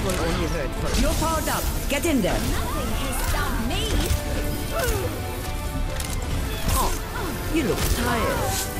will only hurt first. You're powered up. Get in there. Nothing can stop me. Oh, you look tired.